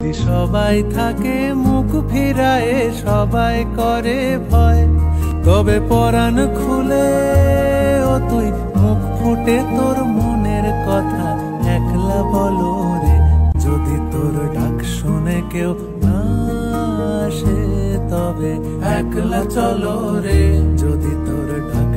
সবাই থাকে মুখ ফিরায়ে, সবাই করে ভয়। তবে পরাণ খুলে ও তুই মুখ ফুটে তোর মনের কথা একলা বলো রে। যদি তোর ডাক শুনে কেউ না আসে তবে একলা চলো রে। যদি তোর ডাক